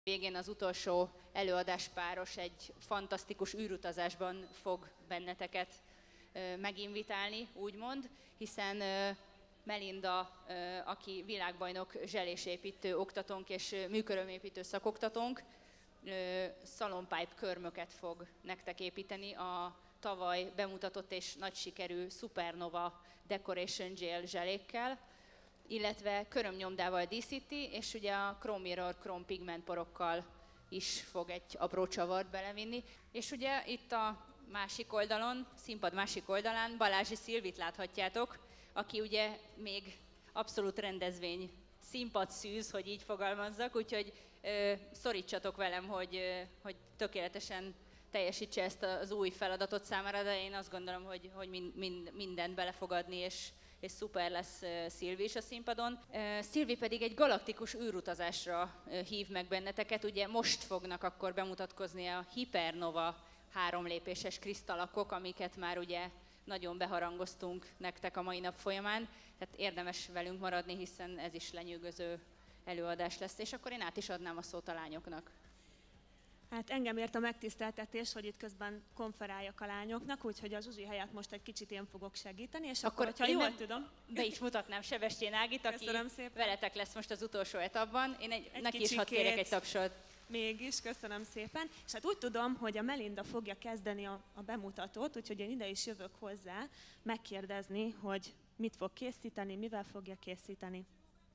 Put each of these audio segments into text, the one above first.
Végén az utolsó előadáspáros egy fantasztikus űrutazásban fog benneteket meginvitálni, úgymond, hiszen Melinda, aki világbajnok zselésépítő oktatónk és műkörömépítő szakoktatónk, szalonpipe körmöket fog nektek építeni a tavaly bemutatott és nagy sikerű Supernova Decoration Gel zselékkel, illetve körömnyomdával díszíti, és ugye a Chrome Mirror Chrome Pigment porokkal is fog egy apró csavart belevinni. És ugye itt a másik oldalon, színpad másik oldalán Balázsi Szilvit láthatjátok, aki ugye még abszolút rendezvény színpadszűz, hogy így fogalmazzak, úgyhogy szorítsatok velem, hogy tökéletesen teljesítse ezt az új feladatot számára, de én azt gondolom, hogy mindent bele fog adni, és szuper lesz Szilvi is a színpadon. Szilvi pedig egy galaktikus űrutazásra hív meg benneteket. Ugye most fognak akkor bemutatkozni a Hypernova 3 lépéses krisztalakok, amiket már ugye nagyon beharangoztunk nektek a mai nap folyamán. Tehát érdemes velünk maradni, hiszen ez is lenyűgöző előadás lesz. És akkor én át is adnám a szót a lányoknak. Hát engem ért a megtiszteltetés, hogy itt közben konferáljak a lányoknak, úgyhogy az Zsuzsi helyett most egy kicsit én fogok segíteni, és akkor hogyha én nem tudom... Be is mutatnám Sebestyén Ágit, aki veletek lesz most az utolsó etapban. Én neki is hadd kérek egy tapsot. Mégis, köszönöm szépen. És hát úgy tudom, hogy a Melinda fogja kezdeni a bemutatót, úgyhogy én ide is jövök hozzá megkérdezni, hogy mit fog készíteni, mivel fogja készíteni.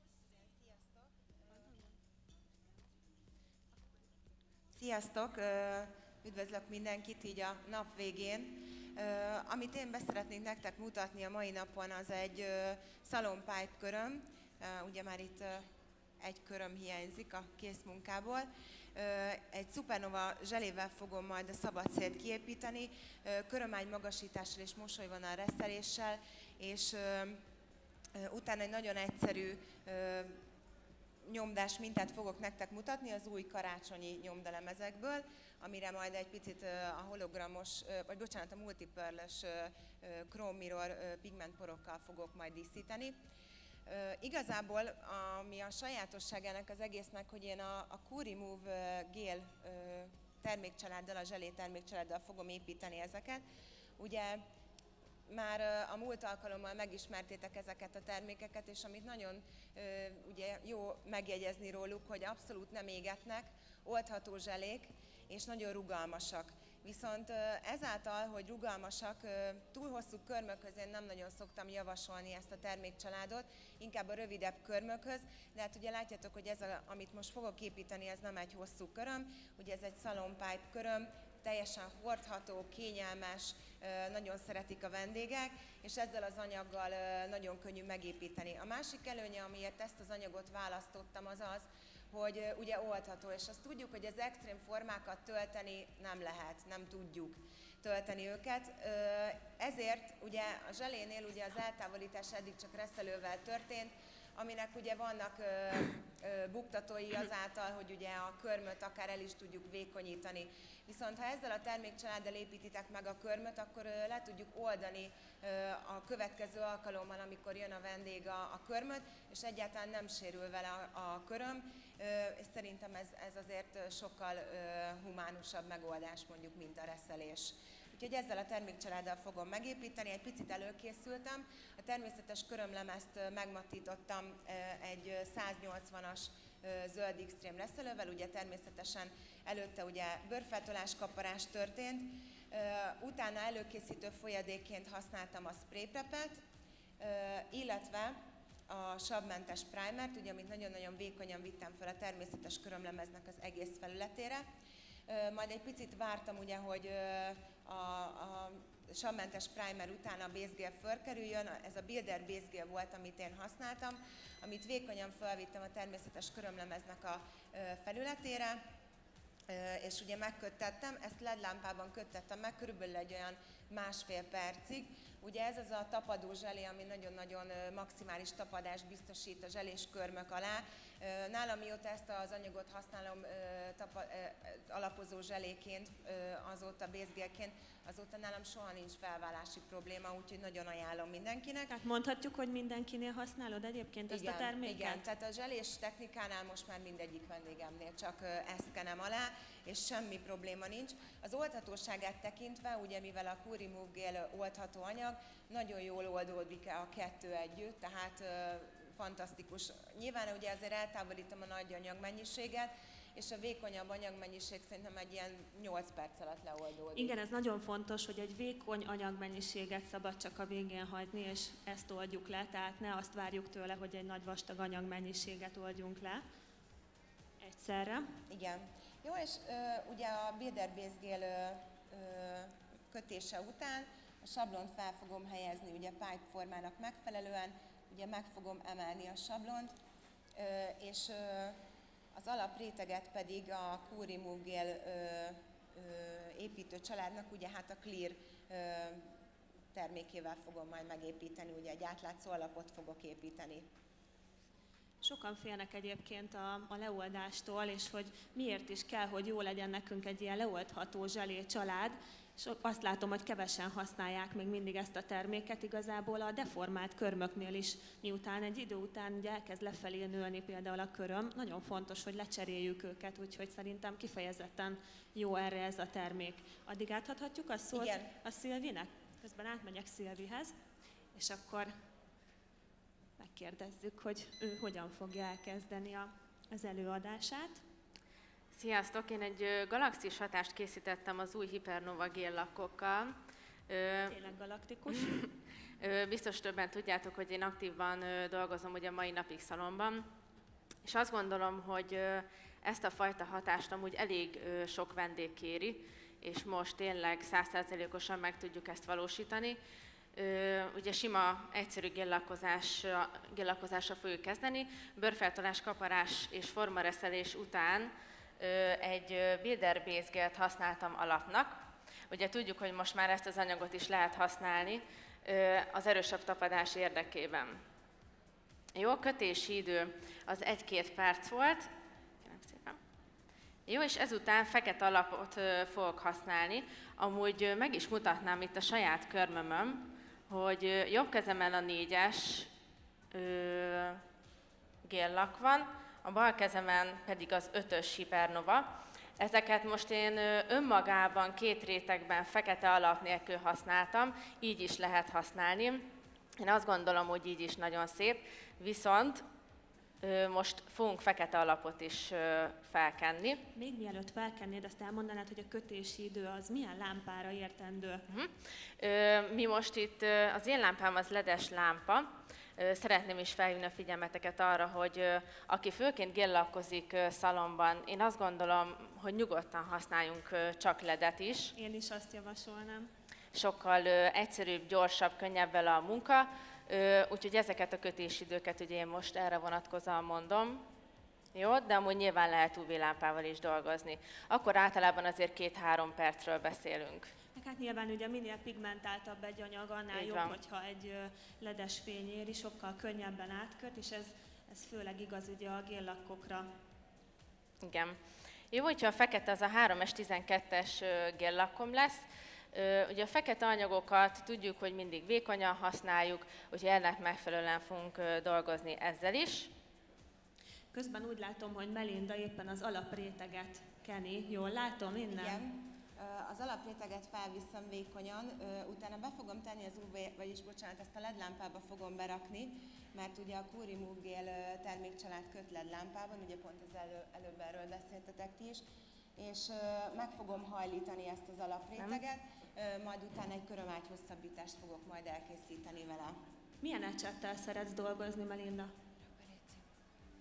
Sziasztok! Üdvözlök mindenkit így a nap végén. Amit én szeretnék nektek mutatni a mai napon, az egy szalonpipe köröm. Ugye már itt egy köröm hiányzik a készmunkából. Egy Supernova zselével fogom majd a szabad szélt kiépíteni, körömágy magasítással és mosolyvonal reszeléssel, és utána egy nagyon egyszerű nyomdás mintát fogok nektek mutatni az új karácsonyi nyomdalemezekből, amire majd egy picit a hologramos, vagy bocsánat, a multipurl-ös Chrome Mirror pigmentporokkal fogok majd díszíteni. Igazából, ami a sajátosságának az egésznek, hogy én a Q-Remove Gel termékcsaláddal, a zselé termékcsaláddal fogom építeni ezeket. Ugye már a múlt alkalommal megismertétek ezeket a termékeket, és amit nagyon ugye, jó megjegyezni róluk, hogy abszolút nem égetnek, oldható zselék, és nagyon rugalmasak. Viszont ezáltal, hogy rugalmasak, túl hosszú körmökhöz én nem nagyon szoktam javasolni ezt a termékcsaládot, inkább a rövidebb körmökhöz, de hát ugye látjátok, hogy ez, amit most fogok építeni, ez nem egy hosszú köröm, ugye ez egy szalonpipe köröm, teljesen hordható, kényelmes, nagyon szeretik a vendégek, és ezzel az anyaggal nagyon könnyű megépíteni. A másik előnye, amiért ezt az anyagot választottam, az az, hogy ugye oldható, és azt tudjuk, hogy az extrém formákat tölteni nem lehet, nem tudjuk tölteni őket. Ezért ugye a zselénél ugye az eltávolítás eddig csak reszelővel történt, aminek ugye vannak buktatói azáltal, hogy ugye a körmöt akár el is tudjuk vékonyítani. Viszont ha ezzel a termékcsaláddal építitek meg a körmöt, akkor le tudjuk oldani a következő alkalommal, amikor jön a vendég a körmöt, és egyáltalán nem sérül vele a köröm, és szerintem ez azért sokkal humánusabb megoldás mondjuk, mint a reszelés. Úgyhogy ezzel a termékcsaláddal fogom megépíteni, egy picit előkészültem. A természetes körömlemezt megmatítottam egy 180-as zöld extrém reszelővel, ugye természetesen előtte ugye bőrfeltolás, kaparás történt. Utána előkészítő folyadékként használtam a spray prepet, illetve a savmentes primert, ugye, amit nagyon-nagyon vékonyan vittem fel a természetes körömlemeznek az egész felületére. Majd egy picit vártam, ugye, hogy a savmentes primer után a base gel fölkerüljön. Ez a Builder base gel volt, amit én használtam, amit vékonyan felvittem a természetes körömlemeznek a felületére, és ugye megköttettem, ezt LED lámpában köttettem meg, körülbelül egy olyan másfél percig. Ugye ez az a tapadó zselé, ami nagyon-nagyon maximális tapadást biztosít a zselés körmök alá. Nálam, mióta ezt az anyagot használom alapozó zseléként, azóta bézgélként, azóta nálam soha nincs felválási probléma, úgyhogy nagyon ajánlom mindenkinek. Tehát mondhatjuk, hogy mindenkinél használod egyébként ezt a terméket? Igen, tehát a zselés technikánál most már mindegyik vendégemnél csak ezt kenem alá, és semmi probléma nincs. Az oldhatóságát tekintve, ugye mivel a Cool Remove Gel oldható anyag, nagyon jól oldódik a kettő együtt, tehát fantasztikus. Nyilván ugye azért eltávolítom a nagy anyagmennyiséget, és a vékonyabb anyagmennyiség szerintem egy ilyen 8 perc alatt leoldódik. Igen, ez nagyon fontos, hogy egy vékony anyagmennyiséget szabad csak a végén hagyni, és ezt oldjuk le, tehát ne azt várjuk tőle, hogy egy nagy vastag anyagmennyiséget oldjunk le egyszerre. Igen. Jó, és ugye a Builder Base Gel kötése után a sablont fel fogom helyezni ugye pipe formának megfelelően, ugye meg fogom emelni a sablont, és az alapréteget pedig a Cool Remove Gel építő családnak ugye hát a Clear termékével fogom majd megépíteni, ugye egy átlátszó alapot fogok építeni. Sokan félnek egyébként a leoldástól, és hogy miért is kell, hogy jó legyen nekünk egy ilyen leoldható zselé család, és azt látom, hogy kevesen használják még mindig ezt a terméket, igazából a deformált körmöknél is, miután egy idő után ugye elkezd lefelé nőni például a köröm, nagyon fontos, hogy lecseréljük őket, úgyhogy szerintem kifejezetten jó erre ez a termék. Addig átadhatjuk a szót a Szilvinek? Közben átmegyek Szilvihez, és akkor megkérdezzük, hogy ő hogyan fogja elkezdeni az előadását. Sziasztok! Én egy galaxis hatást készítettem az új Hypernova géllakokkal. Tényleg galaktikus. Biztos többen tudjátok, hogy én aktívan dolgozom ugye a mai napig szalomban, és azt gondolom, hogy ezt a fajta hatást amúgy elég sok vendég kéri, és most tényleg 100%-osan meg tudjuk ezt valósítani. Ugye sima, egyszerű géllakozásra fogjuk kezdeni, bőrfeltolás, kaparás és formareszelés után egy Builder Base Gelt használtam alapnak. Ugye tudjuk, hogy most már ezt az anyagot is lehet használni az erősebb tapadás érdekében. Jó, kötési idő az 1-2 perc volt. Kérem szépen. Jó, és ezután fekete alapot fogok használni. Amúgy meg is mutatnám itt a saját körmömön, hogy jobb kezemen a 4-es géllak van, a bal kezemen pedig az 5-ös Hypernova. Ezeket most én önmagában 2 rétegben fekete alap nélkül használtam, így is lehet használni. Én azt gondolom, hogy így is nagyon szép, viszont most fogunk fekete alapot is felkenni. Még mielőtt felkennéd, azt elmondanád, hogy a kötési idő az milyen lámpára értendő? Mi most itt, az én lámpám az LED-es lámpa. Szeretném is felhívni a figyelmeteket arra, hogy aki főként géllakozik szalomban, én azt gondolom, hogy nyugodtan használjunk csak LED-et is. Én is azt javasolnám. Sokkal egyszerűbb, gyorsabb, könnyebb vele a munka, úgyhogy ezeket a kötésidőket ugye én most erre vonatkozóan mondom. Jó, de amúgy nyilván lehet UV-lámpával is dolgozni. Akkor általában azért 2-3 percről beszélünk. Hát nyilván ugye minél pigmentáltabb egy anyag, annál Így jobb, van. hogyha egy ledes fény éri, sokkal könnyebben átköt, és ez főleg igaz ugye a géllakokra. Igen. Jó, hogyha a fekete az a 3S12-es géllakom lesz. Ugye a fekete anyagokat tudjuk, hogy mindig vékonyan használjuk, úgyhogy ennek megfelelően fogunk dolgozni ezzel is. Közben úgy látom, hogy Melinda éppen az alapréteget keni. Jól látom innen? Igen. Az alapréteget felviszem vékonyan, utána be fogom tenni az UV, ezt a LED lámpába fogom berakni, mert ugye a Cool Remove Gel termékcsalád köt LED lámpában, ugye pont az előbb erről beszéltetek ti is, és meg fogom hajlítani ezt az alapréteget, majd utána egy körömágy hosszabbítást fogok majd elkészíteni vele. Milyen ecsettel szeretsz dolgozni, Melinda?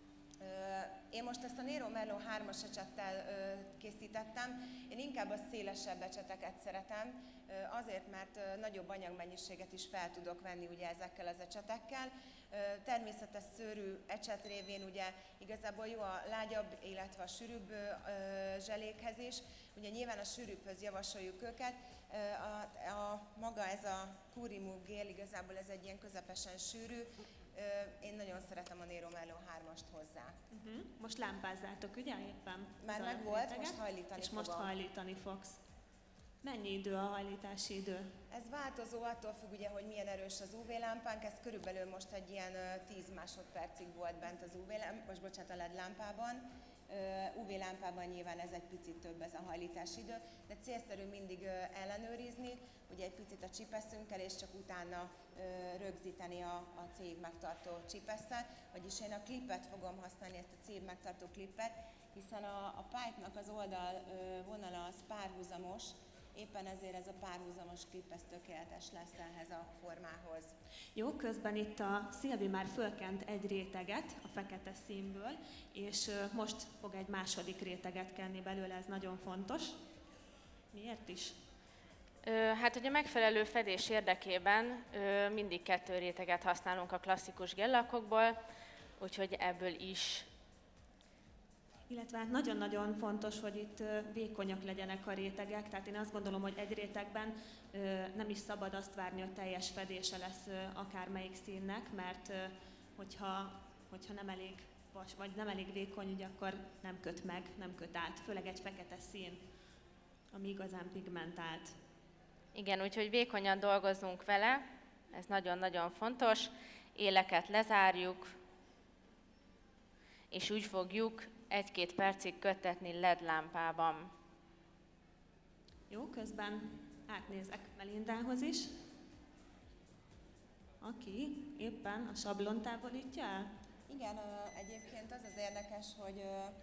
Én most ezt a Nero Merlot 3-as ecsettel készítettem. Én inkább a szélesebb ecseteket szeretem, azért, mert nagyobb anyagmennyiséget is fel tudok venni ugye ezekkel az ecsetekkel. Természetes szőrű ecset révén ugye igazából jó a lágyabb, illetve a sűrűbb zselékhez is. Ugye nyilván a sűrűbbhöz javasoljuk őket. Maga ez a Curimove gél, igazából ez egy ilyen közepesen sűrű. Én nagyon szeretem a Nero Merlot 3-ast hozzá. Most lámpázzátok, ugye éppen? Már megvolt, most hajlítani és fogom. most hajlítani fogsz. Mennyi idő a hajlítási idő? Ez változó, attól függ ugye, hogy milyen erős az UV-lámpánk, ez körülbelül most egy ilyen 10 másodpercig volt bent az a LED lámpában. UV-lámpában nyilván ez egy picit több ez a hajlítási idő, de célszerű mindig ellenőrizni, ugye egy picit a csipeszünkkel, és csak utána rögzíteni a cég megtartó csipesszel, vagyis én a klipet fogom használni, ezt a cég megtartó klipet, hiszen a pipe-nak az oldal vonala az párhuzamos, éppen ezért ez a párhuzamos klip, ez tökéletes lesz ehhez a formához. Jó, közben itt a Szilvi már fölkent egy réteget a fekete színből, és most fog egy második réteget kenni belőle, ez nagyon fontos. Miért is? Hát ugye megfelelő fedés érdekében mindig 2 réteget használunk a klasszikus gellakokból, úgyhogy ebből is. Illetve hát nagyon-nagyon fontos, hogy itt vékonyak legyenek a rétegek, tehát én azt gondolom, hogy egy rétegben nem is szabad azt várni, hogy teljes fedése lesz akármelyik színnek, mert hogyha nem elég vas, vagy nem elég vékony, ugye akkor nem köt meg, nem köt át, főleg egy fekete szín, ami igazán pigmentált. Igen, úgyhogy vékonyan dolgozunk vele, ez nagyon-nagyon fontos, éleket lezárjuk, és úgy fogjuk 1-2 percig köttetni LED lámpában. Jó, közben átnézek Melindához is, aki éppen a sablon távolítja el. Igen, egyébként az az érdekes, hogy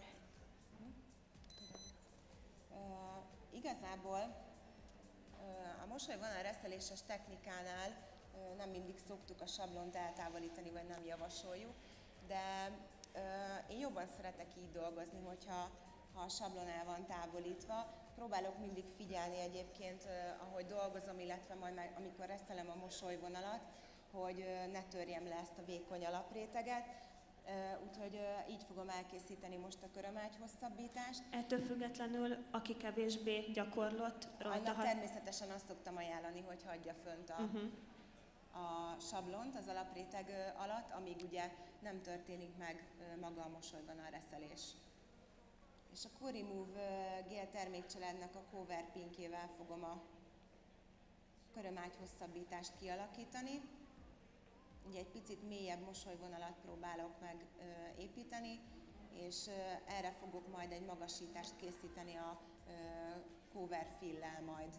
igazából a mosolyvonal reszeléses technikánál nem mindig szoktuk a sablont eltávolítani, vagy nem javasoljuk, de én jobban szeretek így dolgozni, hogyha a sablon el van távolítva. Próbálok mindig figyelni egyébként, ahogy dolgozom, illetve majd amikor reszelem a mosolyvonalat, hogy ne törjem le ezt a vékony alapréteget. Úgyhogy így fogom elkészíteni most a körömágy hosszabbítást. Ettől függetlenül, aki kevésbé gyakorlott rajta... Annak természetesen azt szoktam ajánlani, hogy hagyja fönt a sablont az alapréteg alatt, amíg ugye nem történik meg maga a mosolyvonal reszelés. És a Curimove gél termékcsaládnak a Cover Pinkjével fogom a körömágy hosszabbítást kialakítani. Ugye egy picit mélyebb mosolyvonalat próbálok meg építeni, és erre fogok majd egy magasítást készíteni a Cover Fill-lel majd.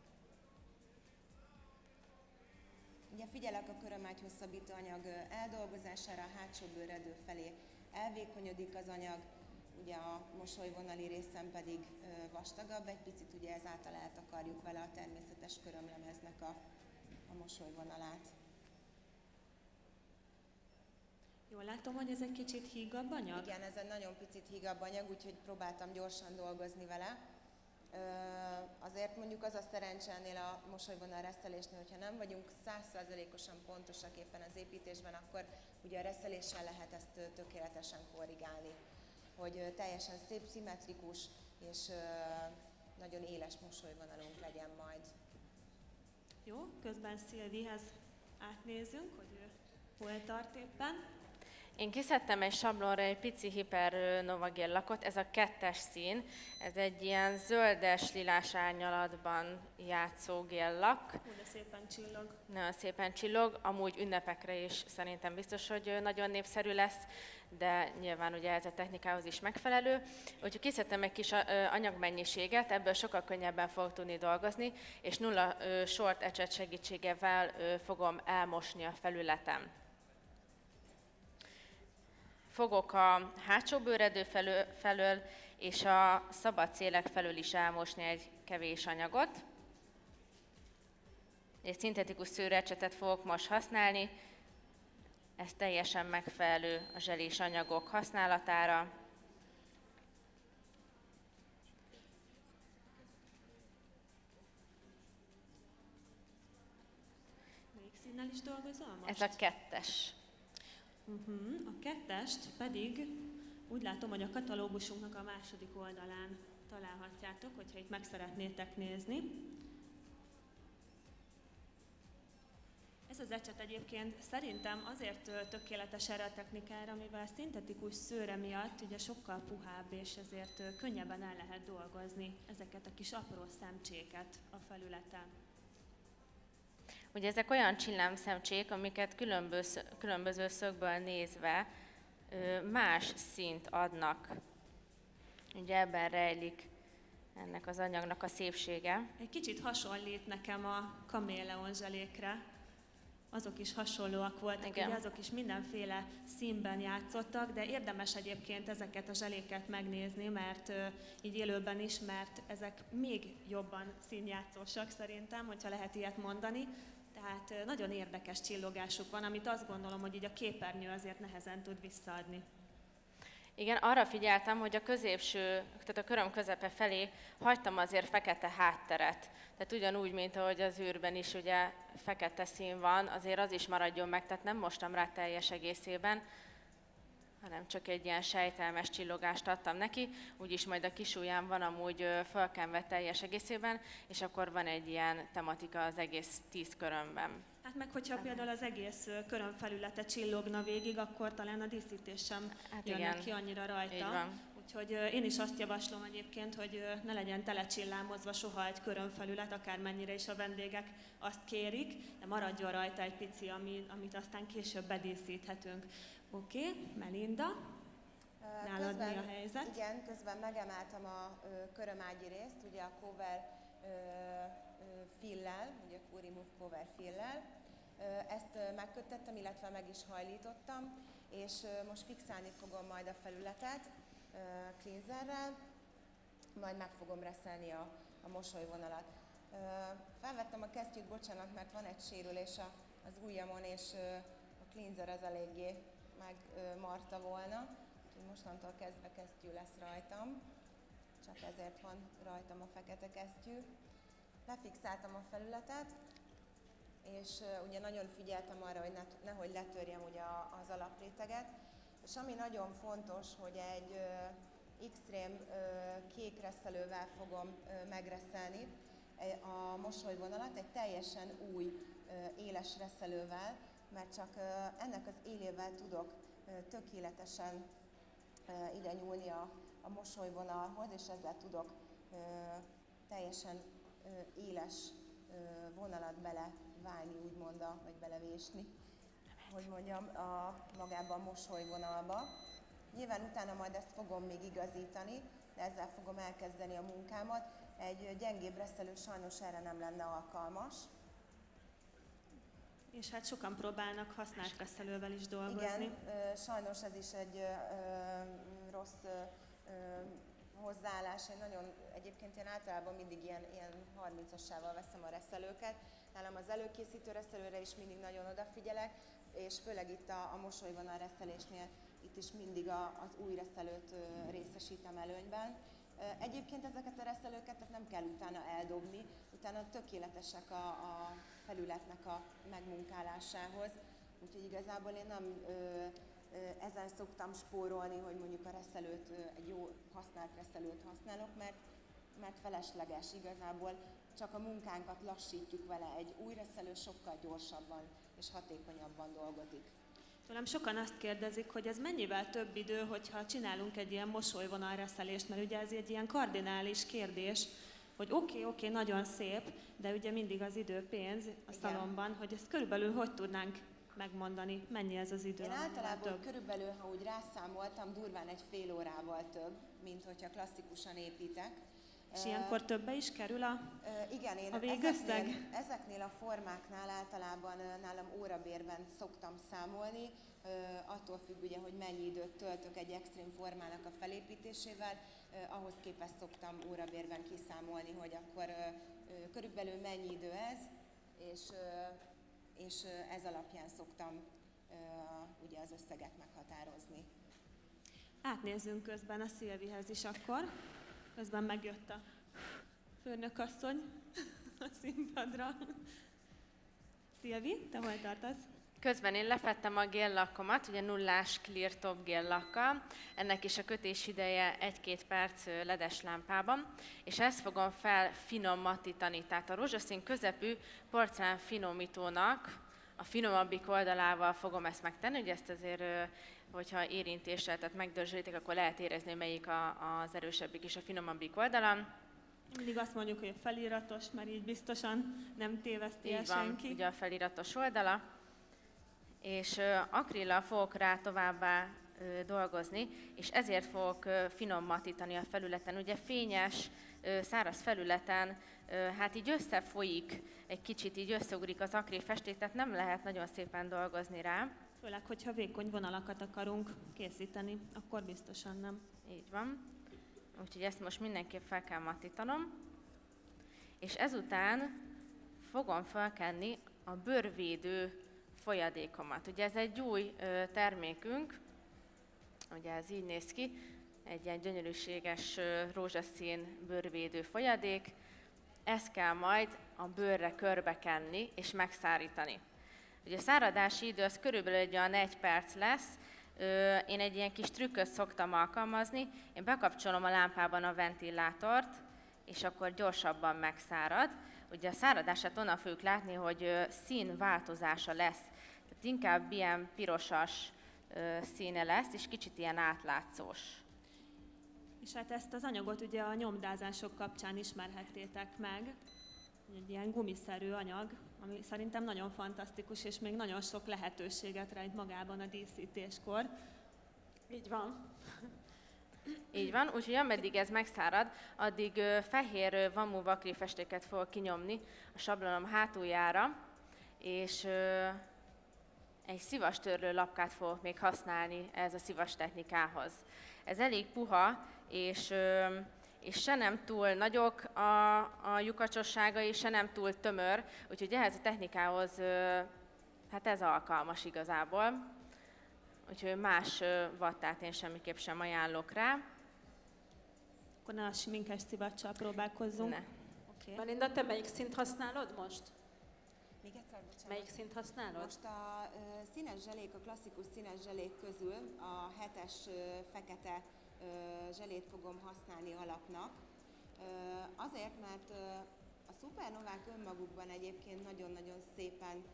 Ugye figyelek a körömágy hosszabbító anyag eldolgozására, a hátsó bőredő felé elvékonyodik az anyag, ugye a mosolyvonali részen pedig vastagabb, egy picit ugye ezáltal eltakarjuk vele a természetes körömlemeznek a mosolyvonalát. Jól látom, hogy ez egy kicsit hígabb anyag? Igen, ez egy nagyon picit hígabb anyag, úgyhogy próbáltam gyorsan dolgozni vele. Azért mondjuk az a szerencse ennél a mosolyvonal reszelésnél, hogyha nem vagyunk 100%-osan pontosak éppen az építésben, akkor ugye a reszeléssel lehet ezt tökéletesen korrigálni. Hogy teljesen szép, szimmetrikus és nagyon éles mosolyvonalunk legyen majd. Jó, közben Szilvihez átnézünk, hogy ő hol tart éppen. Én kiszedtem egy sablonra egy pici Hypernova géllakot, ez a 2-es szín, ez egy ilyen zöldes, lilás árnyalatban játszó géllak. De szépen csillog. Nagyon szépen csillog, amúgy ünnepekre is szerintem biztos, hogy nagyon népszerű lesz, de nyilván ugye ez a technikához is megfelelő. Úgyhogy kiszedtem egy kis anyagmennyiséget, ebből sokkal könnyebben fogok tudni dolgozni, és 0 short ecset segítségével fogom elmosni a felületem. Fogok a hátsó bőredő felől és a szabad szélek felől is elmosni egy kevés anyagot. Egy szintetikus szőrecsetet fogok most használni, Ez teljesen megfelelő a zselés anyagok használatára. Melyik színnel is dolgozol most? Ez a 2-es. A 2-est pedig úgy látom, hogy a katalógusunknak a második oldalán találhatjátok, hogyha itt meg szeretnétek nézni. Ez az ecset egyébként szerintem azért tökéletes erre a technikára, mivel szintetikus szőre miatt ugye sokkal puhább, és ezért könnyebben el lehet dolgozni ezeket a kis apró szemcséket a felületen. Ugye ezek olyan csillámszemcsék, amiket különböző szögből nézve más színt adnak. Ugye ebben rejlik ennek az anyagnak a szépsége. Egy kicsit hasonlít nekem a kaméleon zselékre. Azok is hasonlóak voltak, ugye azok is mindenféle színben játszottak, de érdemes egyébként ezeket a zseléket megnézni, mert így élőben is, mert ezek még jobban színjátszósak szerintem, hogyha lehet ilyet mondani. Tehát nagyon érdekes csillogásuk van, amit azt gondolom, hogy így a képernyő azért nehezen tud visszaadni. Igen, arra figyeltem, hogy a középső, tehát a köröm közepe felé hagytam azért fekete hátteret. Tehát ugyanúgy, mint ahogy az űrben is ugye fekete szín van, azért az is maradjon meg, tehát nem mostam rá teljes egészében, hanem csak egy ilyen sejtelmes csillogást adtam neki, úgyis majd a kisujjám van amúgy fölkenve teljes egészében, és akkor van egy ilyen tematika az egész 10 körömben. Hát meg hogyha például az egész körömfelülete csillogna végig, akkor talán a díszítés sem jönne ki annyira rajta. Így van. Úgyhogy én is azt javaslom egyébként, hogy ne legyen telecsillámozva soha egy körömfelület, akármennyire is a vendégek azt kérik, de maradjon rajta egy pici, amit aztán később bedíszíthetünk. Oké, Melinda, nálad mi a helyzet? Igen, közben megemeltem a körömágyi részt, ugye a cover fillel, ugye a Q-Remove cover fillel. Ezt megköttettem, illetve meg is hajlítottam, és most fixálni fogom majd a felületet cleanserrel, majd meg fogom reszelni a mosolyvonalat. Felvettem a kesztyűt, bocsánat, mert van egy sérülés az ujjamon, és a cleanser az eléggé megmarta volna, úgyhogy mostantól kezdve kesztyű lesz rajtam, csak ezért van rajtam a fekete kesztyű. Lefixáltam a felületet, és ugye nagyon figyeltem arra, hogy nehogy letörjem ugye az alapréteget, és ami nagyon fontos, hogy egy extrém kék reszelővel fogom megreszelni a mosolyvonalat, egy teljesen új éles reszelővel, mert csak ennek az élével tudok tökéletesen ide nyúlni a mosolyvonalhoz, és ezzel tudok teljesen éles vonalat belevágni, úgymond, vagy belevésni, hogy mondjam, magába a mosolyvonalba. Nyilván utána majd ezt fogom még igazítani, de ezzel fogom elkezdeni a munkámat. Egy gyengébb reszelő sajnos erre nem lenne alkalmas. És hát sokan próbálnak használt reszelővel is dolgozni. Igen, sajnos ez is egy rossz hozzáállás. Egyébként én általában mindig ilyen 30-assával veszem a reszelőket. Nálam az előkészítő reszelőre is mindig nagyon odafigyelek, és főleg itt a mosolyvonal reszelésnél itt is mindig az új reszelőt részesítem előnyben. Egyébként ezeket a reszelőket tehát nem kell utána eldobni, utána tökéletesek a felületnek a megmunkálásához. Úgyhogy igazából én nem ezen szoktam spórolni, hogy mondjuk a reszelőt, egy jó használt reszelőt használok, mert felesleges igazából, csak a munkánkat lassítjuk vele. Egy új reszelő sokkal gyorsabban és hatékonyabban dolgozik. Tőlem sokan azt kérdezik, hogy ez mennyivel több idő, hogyha csinálunk egy ilyen mosolyvonalreszelést, mert ugye ez egy ilyen kardinális kérdés, hogy oké, nagyon szép, de ugye mindig az idő pénz a szalomban, hogy ezt körülbelül hogy tudnánk megmondani, mennyi ez az idő? Én általában körülbelül, ha úgy rászámoltam, durván egy fél órával több, mint hogyha klasszikusan építek. És ilyenkor többe is kerül igen, én a végösszeg? Ezeknél a formáknál általában nálam órabérben szoktam számolni, attól függ ugye, hogy mennyi időt töltök egy extrém formának a felépítésével, ahhoz képest szoktam órabérben kiszámolni, hogy akkor körülbelül mennyi idő ez, és ez alapján szoktam ugye az összeget meghatározni. Átnézzünk közben a Szilvihez is akkor. Közben megjött a főnökasszony a színpadra. Szilvi, te hol tartasz? Közben én lefettem a géllakkomat, ugye nullás clear top géllakkal, ennek is a kötés ideje 1-2 perc ledes lámpában, és ezt fogom felfinommatítani, tehát a rózsaszín közepű porcelán finomítónak a finomabbik oldalával fogom ezt megtenni, ugye ezt azért, hogyha érintéssel, tehát megdörzsölitek, akkor lehet érezni, hogy melyik az erősebbik és a finomabbik oldalam. Mindig azt mondjuk, hogy a feliratos, mert így biztosan nem téveszti el Így van, senki. ugye a feliratos oldala. És akrillal fogok rá továbbá dolgozni, és ezért fogok finommatítani a felületen. Ugye fényes, száraz felületen, hát így összefolyik, egy kicsit így összeugrik az akrélfesték, tehát nem lehet nagyon szépen dolgozni rá. Főleg, hogyha vékony vonalakat akarunk készíteni, akkor biztosan nem. Így van. Úgyhogy ezt most mindenképp fel kell mattítanom. És ezután fogom felkenni a bőrvédő folyadékomat. Ugye ez egy új termékünk, ugye ez így néz ki, egy ilyen gyönyörűséges rózsaszín bőrvédő folyadék. Ezt kell majd a bőrre körbekenni és megszárítani. Ugye a száradási idő az körülbelül egy olyan 1 perc lesz. Én egy ilyen kis trükköt szoktam alkalmazni, én bekapcsolom a lámpában a ventilátort, és akkor gyorsabban megszárad. Ugye a száradását onnan fogjuk látni, hogy színváltozása lesz, tehát inkább ilyen pirosas színe lesz, és kicsit ilyen átlátszós. És hát ezt az anyagot ugye a nyomdázások kapcsán ismerhettétek meg. Egy ilyen gumiszerű anyag, ami szerintem nagyon fantasztikus, és még nagyon sok lehetőséget rejt magában a díszítéskor. Így van. Így van, úgyhogy ameddig ez megszárad, addig fehér vamú vakréfestéket fogok kinyomni a sablonom hátuljára, és egy szivastörlő lapkát fogok még használni ez a szivas technikához. Ez elég puha, és se nem túl nagyok a lyukacsosságai, se nem túl tömör, úgyhogy ehhez a technikához hát ez alkalmas igazából. Úgyhogy más vattát én semmiképp sem ajánlok rá. Akkor ne a sminkes szivacsal próbálkozzunk. Ne. Okay. Melinda, te melyik szint használod most? Még egyszer, bocsánat. Melyik szint használod? Most a színes zselék, a klasszikus színes zselék közül a 7-es fekete zselét fogom használni alapnak. Azért, mert a szupernovák önmagukban egyébként nagyon-nagyon szépen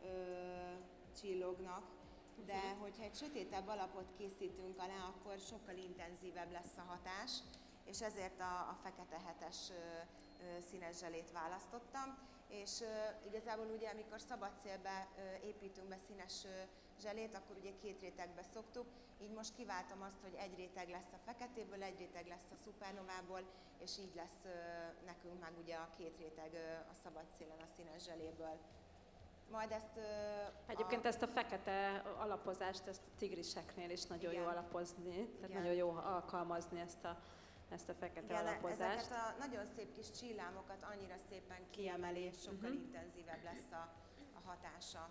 csillognak, de hogyha egy sötétebb alapot készítünk alá, akkor sokkal intenzívebb lesz a hatás, és ezért a fekete 7-es színes zselét választottam. És igazából ugye, amikor szabad szélbe építünk be színes zselét, akkor ugye 2 rétegbe szoktuk, így most kiváltom azt, hogy 1 réteg lesz a feketéből, 1 réteg lesz a szupernovából, és így lesz nekünk meg ugye a 2 réteg a szabad szélen a színes zseléből. Majd ezt... Egyébként ezt a fekete alapozást, ezt a tigriseknél is nagyon jó alapozni, tehát nagyon jó alkalmazni ezt a fekete alapozást. Ezeket a nagyon szép kis csillámokat annyira szépen kiemeli, és sokkal intenzívebb lesz a hatása.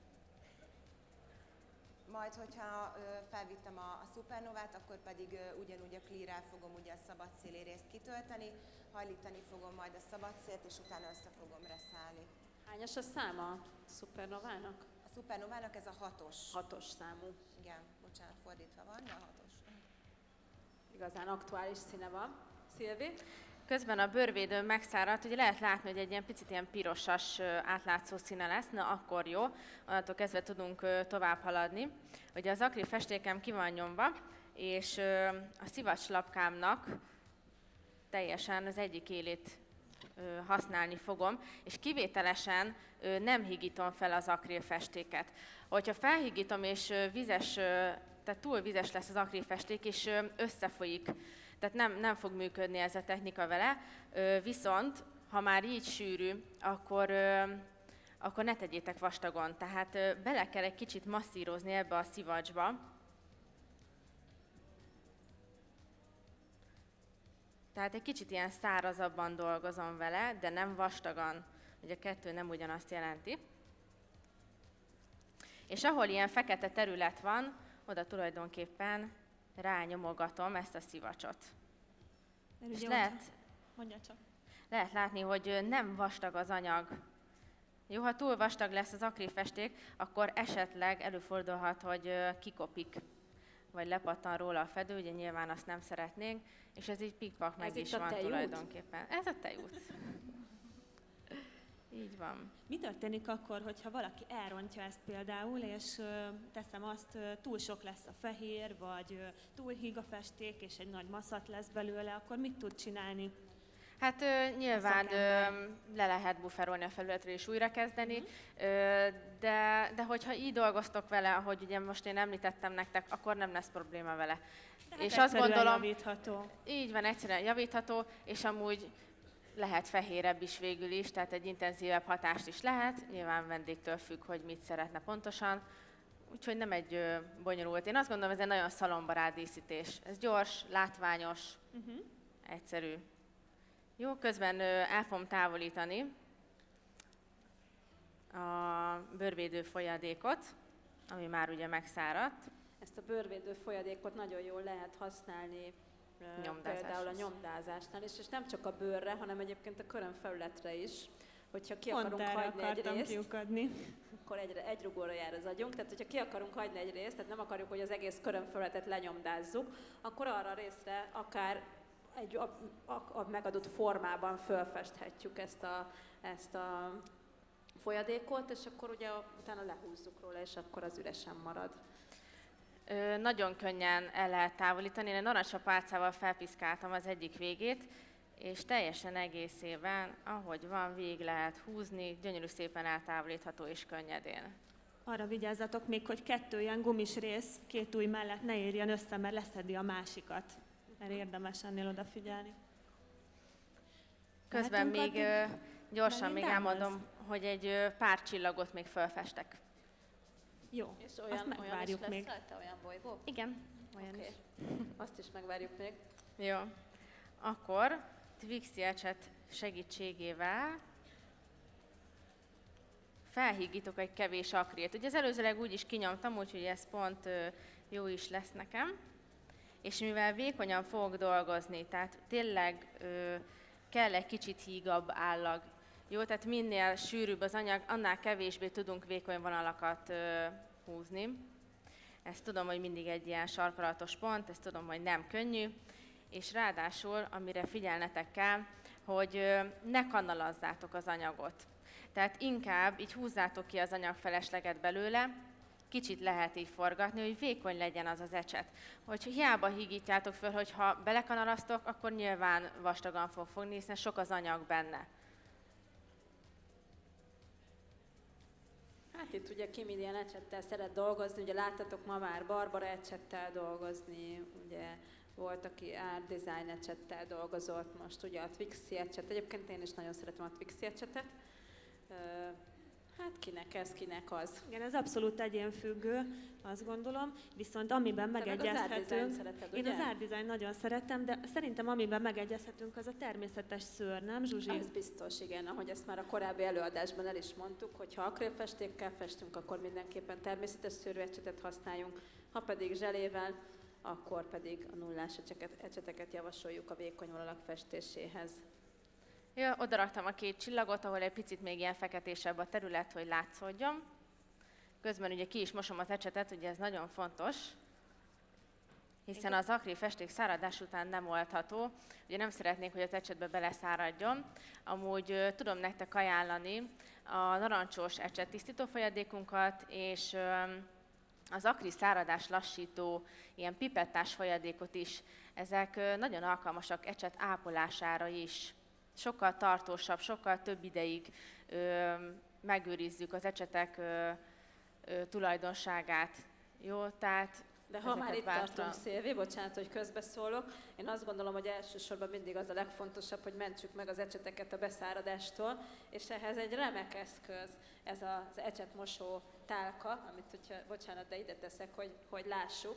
Majd, hogyha felvittem a szupernovát, akkor pedig ugyanúgy a clear-rel fogom ugye a szabad széli részt kitölteni, hajlítani fogom majd a szabad szélt, és utána össze fogom reszálni. Hányas a száma a szupernovának? A szupernovának ez a 6-os. 6-os számú. Igen, bocsánat, fordítva van, de a 6-os. Igazán aktuális színe van. Szilvi? Közben a bőrvédő megszáradt, ugye lehet látni, hogy egy ilyen picit ilyen pirosas átlátszó színe lesz, na akkor jó, onnantól kezdve tudunk tovább haladni. Ugye az akril festékem ki van nyomva, és a szivacslapkámnak teljesen az egyik élét használni fogom, és kivételesen nem higítom fel az akrilfestéket. Hogyha felhigítom, és vizes, tehát túl vizes lesz az akrilfesték, és összefolyik, tehát nem fog működni ez a technika vele, viszont ha már így sűrű, akkor ne tegyétek vastagon. Tehát bele kell egy kicsit masszírozni ebbe a szivacsba. Tehát egy kicsit ilyen szárazabban dolgozom vele, de nem vastagan. Ugye a kettő nem ugyanazt jelenti. És ahol ilyen fekete terület van, oda tulajdonképpen rányomogatom ezt a szivacsot. És lehet látni, hogy nem vastag az anyag. Jó, ha túl vastag lesz az akrilfesték, akkor esetleg előfordulhat, hogy kikopik, vagy lepattan róla a fedő, ugye nyilván azt nem szeretnénk, és ez így pikpak meg is van tulajdonképpen. Ez a tejút. Így van. Mi történik akkor, hogyha valaki elrontja ezt például, és teszem azt, túl sok lesz a fehér, vagy túl híg a festék, és egy nagy maszat lesz belőle, akkor mit tud csinálni? Hát nyilván le lehet bufferolni a felületről és újra kezdeni, de hogyha így dolgoztok vele, ahogy ugye most én említettem nektek, akkor nem lesz probléma vele. Tehát és azt gondolom, javítható. Így van, egyszerűen javítható, és amúgy lehet fehérebb is végül is, tehát egy intenzívebb hatást is lehet, nyilván vendégtől függ, hogy mit szeretne pontosan, úgyhogy nem egy bonyolult. Én azt gondolom, ez egy nagyon szalonbarát díszítés. Ez gyors, látványos, egyszerű. Jó, közben el fogom távolítani a bőrvédő folyadékot, ami már ugye megszáradt. Ezt a bőrvédő folyadékot nagyon jól lehet használni például a nyomdázásnál is, és nem csak a bőrre, hanem egyébként a körömfelületre is. Hogyha ki akarunk hagyni egy részt, akkor egy rugóra jár az agyunk, tehát hogyha ki akarunk hagyni egy részt, tehát nem akarjuk, hogy az egész körömfelületet lenyomdázzuk, akkor arra a részre akár a megadott formában fölfesthetjük ezt a folyadékot, és akkor ugye utána lehúzzuk róla, és akkor az üresen marad. Nagyon könnyen el lehet távolítani. Én narancsa pálcával felpiszkáltam az egyik végét, és teljesen egészében, ahogy van, végig lehet húzni, gyönyörű szépen eltávolítható és könnyedén. Arra vigyázzatok még, hogy 2 ilyen gumis rész 2 ujj mellett ne érjen össze, mert leszedi a másikat. Mert érdemes ennél odafigyelni. Közben még gyorsan még elmondom, hogy egy pár csillagot még felfestek. Jó, és azt megvárjuk még. Rajta, olyan bolygó? Igen, olyan is. Azt is megvárjuk még. Jó. Akkor Twixi ecset segítségével felhígítok egy kevés akrilt. Ugye az előzőleg úgy is kinyomtam, úgyhogy ez pont jó is lesz nekem. És mivel vékonyan fogok dolgozni, tehát tényleg kell egy kicsit hígabb állag. Jó, tehát minél sűrűbb az anyag, annál kevésbé tudunk vékony vonalakat húzni. Ezt tudom, hogy mindig egy ilyen sarkalatos pont, ezt tudom, hogy nem könnyű. És ráadásul, amire figyelnetek kell, hogy ne kanalazzátok az anyagot. Tehát inkább így húzzátok ki az anyagfelesleget belőle, kicsit lehet így forgatni, hogy vékony legyen az az ecset. Hogy hiába hígítjátok föl, hogyha belekanalaztok, akkor nyilván vastagan fog fogni, hiszen sok az anyag benne. Hát itt ugye Kim ilyen ecsettel szeret dolgozni, ugye láttatok ma már Barbara ecsettel dolgozni, ugye volt, aki Art Design ecsettel dolgozott, most ugye a Twixi ecset, egyébként én is nagyon szeretem a Twixi ecsetet. Hát kinek ez, kinek az. Igen, ez abszolút egyénfüggő, azt gondolom, viszont amiben megegyezhetünk, én az Art Design nagyon szeretem, de szerintem amiben megegyezhetünk, az a természetes szőr, nem Zsuzsi? Ez biztos, igen, ahogy ezt már a korábbi előadásban el is mondtuk, hogy ha akrélfestékkel festünk, akkor mindenképpen természetes szőrű ecsetet használjunk, ha pedig zselével, akkor pedig a nullás ecseteket javasoljuk a vékony vonalak festéséhez. Ja, oda raktam a 2 csillagot, ahol egy picit még ilyen feketésebb a terület, hogy látszódjon. Közben ugye ki is mosom az ecsetet, ugye ez nagyon fontos, hiszen az akril-festék száradás után nem oldható. Ugye nem szeretnék, hogy az ecsetbe beleszáradjon. Amúgy tudom nektek ajánlani a narancsos ecset tisztító folyadékunkat, és az akril száradás lassító ilyen pipettás folyadékot is. Ezek nagyon alkalmasak ecset ápolására is. Sokkal tartósabb, sokkal több ideig megőrizzük az ecsetek tulajdonságát. Jó, tehát de ha már itt tartunk, Szilvi, bocsánat, hogy közbeszólok, én azt gondolom, hogy elsősorban mindig az a legfontosabb, hogy mentsük meg az ecseteket a beszáradástól, és ehhez egy remek eszköz, ez az ecsetmosó tálka, amit, hogyha, bocsánat, de ide teszek, hogy lássuk.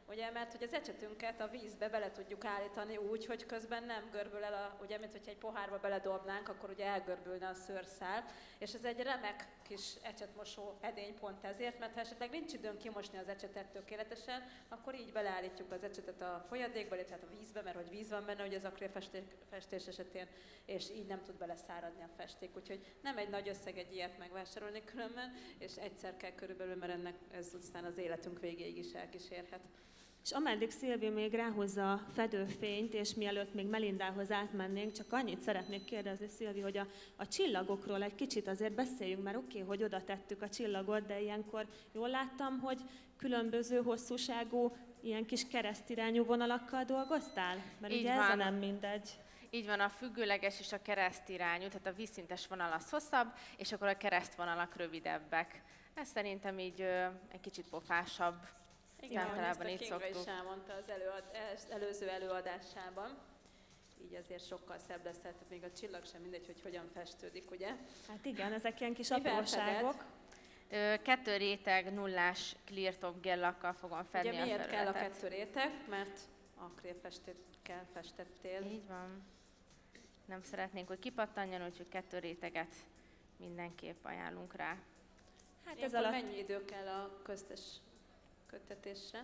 ugye, mert hogy az ecsetünket a vízbe bele tudjuk állítani úgy, hogy közben nem görbül el, ugye, mint hogyha egy pohárba beledobnánk, akkor ugye elgörbülne a szőrszál, és ez egy remek kis ecsetmosó edény pont ezért, mert ha esetleg nincs időnk kimosni az ecsetet tökéletesen, akkor így beleállítjuk az ecsetet a folyadékba, illetve a vízbe, mert hogy víz van benne, ugye az akrélfestés esetén, és így nem tud beleszáradni a festék. Úgyhogy nem egy nagy összeg egy ilyet megvásárolni különben, és egyszer kell körülbelül, mert ennek ez aztán az életünk végéig is elkísérhet. És ameddig Szilvi még ráhozza a fedőfényt, és mielőtt még Melindához átmennénk, csak annyit szeretnék kérdezni, Szilvi, hogy a csillagokról egy kicsit azért beszéljünk, mert oké, hogy oda tettük a csillagot, de ilyenkor jól láttam, hogy különböző hosszúságú, ilyen kis keresztirányú vonalakkal dolgoztál? Mert így ugye van. ez nem mindegy. Így van, a függőleges és a keresztirányú, tehát a vízszintes vonal az hosszabb, és akkor a keresztvonalak rövidebbek. Ez szerintem így egy kicsit pofásabb. Igen, általában így Kinga szoktuk. is elmondta az előző előadásában. Így azért sokkal szebb lesz, tehát még a csillag sem mindegy, hogy hogyan festődik, ugye? Hát igen, ezek ilyen kis Mivel apróságok. 2 réteg nullás clear top gellakkal fogom fedni ugye a miért felületet. kell a 2 réteg? Mert akrélfestékkel festettél. Így van. Nem szeretnénk, hogy kipattanjon, úgyhogy 2 réteget mindenképp ajánlunk rá. Hát ez Ilyenkor alatt mennyi idő kell a köztes köttetésre?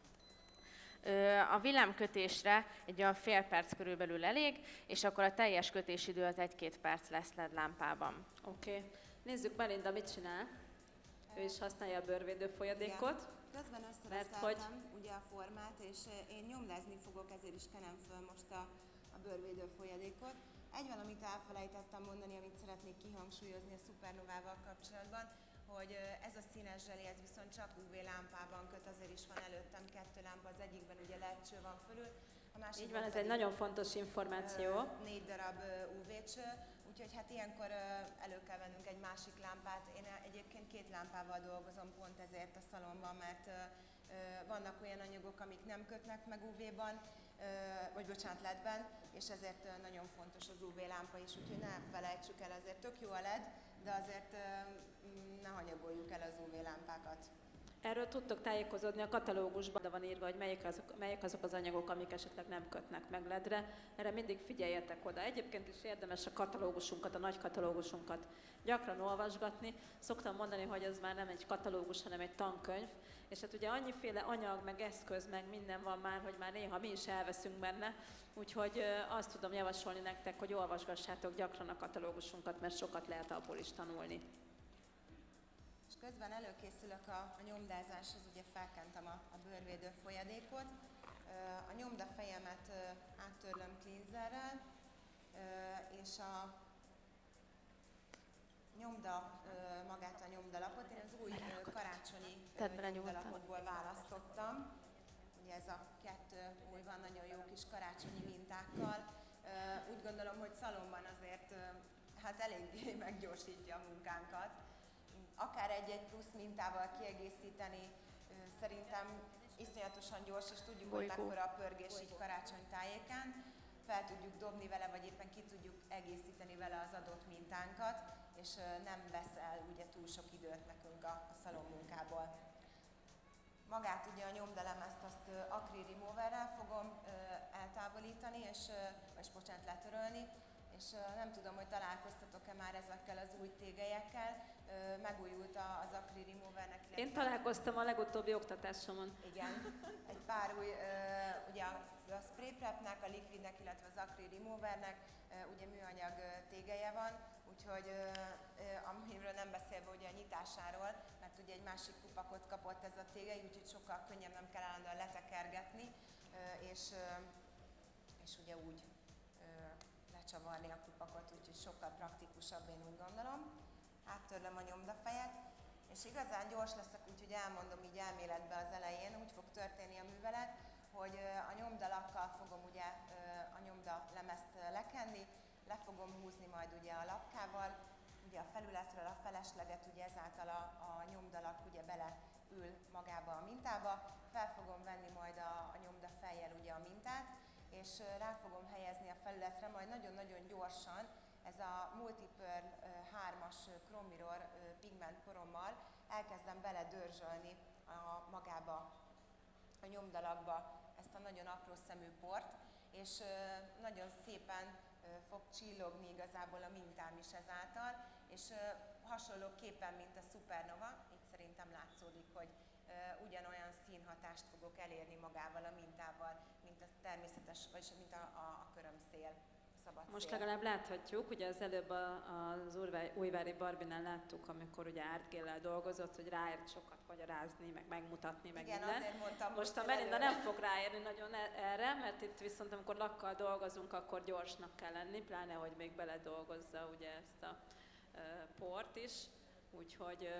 A villámkötésre egy olyan fél perc körülbelül elég, és akkor a teljes kötésidő az 1-2 perc lesz LED lámpában. Oké. Nézzük, Melinda mit csinál. Ő is használja a bőrvédő folyadékot. Igen. Közben Mert összereszeltem ugye a formát, és én nyomdázni fogok, ezért is kenem föl most a bőrvédő folyadékot. Egy valamit elfelejtettem mondani, amit szeretnék kihangsúlyozni a szupernovával kapcsolatban, hogy ez a színes zseli, ez viszont csak UV lámpában köt, azért is van előttem 2 lámpa, az egyikben ugye LED-cső van fölül, a másikban Így van, ez egy nagyon fontos információ. 4 darab UV-cső, úgyhogy hát ilyenkor elő kell vennünk egy másik lámpát. Én egyébként 2 lámpával dolgozom pont ezért a szalomban, mert vannak olyan anyagok, amik nem kötnek meg UV-ban, vagy bocsánat, LED-ben, és ezért nagyon fontos az UV lámpa is, úgyhogy ne felejtsük el, azért tök jó a LED, de azért ne hanyagoljuk el az UV lámpákat. Erről tudtok tájékozódni, a katalógusban van írva, hogy melyek azok az anyagok, amik esetleg nem kötnek meg LED-re. Erre mindig figyeljetek oda. Egyébként is érdemes a katalógusunkat, a nagy katalógusunkat gyakran olvasgatni. Szoktam mondani, hogy ez már nem egy katalógus, hanem egy tankönyv. És hát ugye annyiféle anyag, meg eszköz, meg minden van már, hogy már néha mi is elveszünk benne. Úgyhogy azt tudom javasolni nektek, hogy olvasgassátok gyakran a katalógusunkat, mert sokat lehet abból is tanulni. És közben előkészülök a nyomdázáshoz, ugye felkentem a bőrvédő folyadékot. A nyomdafejemet áttörlöm cleanserrel, és a magát a nyomdalapot, én az új karácsonyi nyomdalapokból választottam. Ugye ez a 2 új van, nagyon jó kis karácsonyi mintákkal. Úgy gondolom, hogy szalomban azért hát eléggé meggyorsítja a munkánkat. Akár egy-egy plusz mintával kiegészíteni, szerintem iszonyatosan gyors, és tudjuk, hogy mekkora a pörgés így karácsony tájékán. Fel tudjuk dobni vele, vagy éppen ki tudjuk egészíteni vele az adott mintánkat, és nem vesz el ugye túl sok időt nekünk a szalonmunkából. Magát ugye a nyomdalemezt azt acryl removerrel fogom eltávolítani, bocsánat, letörölni, és nem tudom, hogy találkoztatok-e már ezekkel az új tégelyekkel, megújult az acryl removernek. Én találkoztam a legutóbbi oktatásomon. Igen, egy pár új, ugye a spray prepnek, a liquidnek, illetve az acryl removernek ugye műanyag tégelye van, úgyhogy amiről nem beszélve ugye a nyitásáról, mert ugye egy másik kupakot kapott ez a tégely, úgyhogy sokkal könnyebb, nem kell állandóan letekergetni, és ugye úgy lecsavarni a kupakot, úgyhogy sokkal praktikusabb, én úgy gondolom. Áttörlöm a nyomdafejet, és igazán gyors leszek, úgyhogy elmondom így elméletbe az elején, úgy fog történni a művelet, hogy a nyomdalakkal fogom ugye a nyomdalemezt lekenni, le fogom húzni majd ugye a lapkával, ugye a felületről a felesleget, ugye ezáltal a nyomdalak ugye beleül magába a mintába, fel fogom venni majd a nyomdafejjel ugye a mintát, és rá fogom helyezni a felületre, majd nagyon-nagyon gyorsan ez a Multipearl 3-as Chrome Mirror pigment porommal elkezdem beledörzsölni magába a nyomdalakba ezt a nagyon apró szemű port, és nagyon szépen fog csillogni igazából a mintám is ezáltal, és hasonlóképpen, mint a szupernova, itt szerintem látszódik, hogy ugyanolyan színhatást fogok elérni magával a mintával, mint a természetes, vagyis mint a körömszél, szabad Most szél. legalább láthatjuk, ugye az előbb az Újvári Barbinál láttuk, amikor ugye ártgéllel dolgozott, hogy ráért sokat magyarázni, meg megmutatni, meg igen, minden. azért mondtam, most a Melinda nem fog ráérni nagyon erre, mert itt viszont amikor lakkal dolgozunk, akkor gyorsnak kell lenni, pláne, hogy még beledolgozza ugye ezt a port is, úgyhogy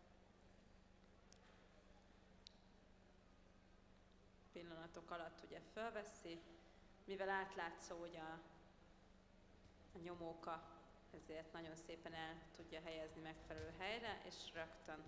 pillanatok alatt ugye felveszi, mivel átlátszó ugye a nyomóka, ezért nagyon szépen el tudja helyezni megfelelő helyre, és rögtön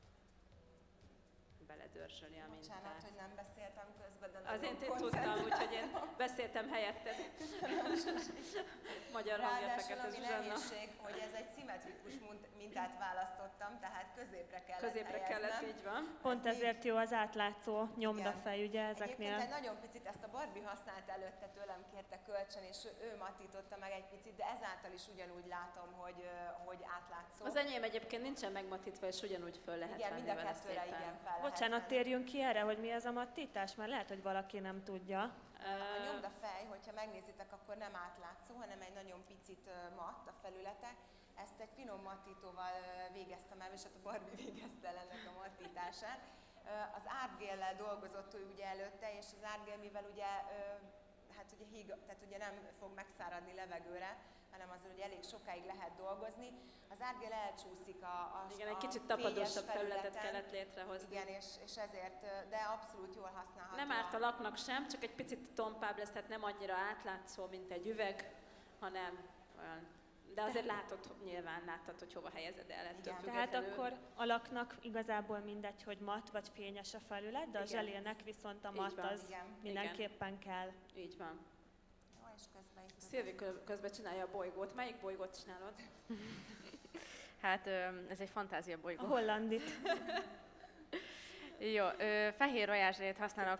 beledörzsöli a mintát. Bocsánat, hogy nem beszéltem közben, de nagyon azért én tudtam, úgyhogy én beszéltem helyetted. Magyar hangérteket ez Zsuzsanna. Ráadásul ami nehézség, hogy ez egy szimmetrikus mintát választottam, tehát középre kellett, így van. Pont ezért jó az átlátszó nyomdafej, ugye ezeknél. Egyébként egy nagyon picit ezt a Barbie használt előtte, tőlem kérte kölcsön, és ő mattította meg egy picit, de ezáltal is ugyanúgy látom, hogy átlátszó. Az enyém egyébként nincsen megmatítva, és ugyanúgy föl lehet igen, venni mind a vele kettőre szépen. igen, fel lehet Bocsánat, venni. térjünk ki erre, hogy mi az a mattítás, mert lehet, hogy valaki nem tudja. A nyomdafej, hogyha megnézitek, akkor nem átlátszó, hanem egy nagyon picit matt a felülete. Ezt egy finom mattítóval végeztem el, és hát a Barbie végezte el ennek a mattítását. Az ártgéllel dolgozott ő ugye előtte, és az ártgél, mivel ugye, hát ugye tehát ugye nem fog megszáradni levegőre, hanem azért ugye elég sokáig lehet dolgozni. Az ártgél elcsúszik igen, egy kicsit tapadósabb felületet kellett létrehozni. Igen, és ezért, de abszolút jól használható. Nem árt a laknak sem, csak egy picit tompább lesz, tehát nem annyira átlátszó, mint egy üveg, hanem olyan. De azért nyilván láttad, hogy hova helyezed el ettől függetlenül. Tehát akkor a laknak igazából mindegy, hogy matt vagy fényes a felület, de a zselének viszont a matt az mindenképpen kell. Így van. Jó, és közben itt Szilvi közben csinálja a bolygót. Melyik bolygót csinálod? Hát ez egy fantázia bolygó. A hollandit. Jó, fehér rojázsrét használok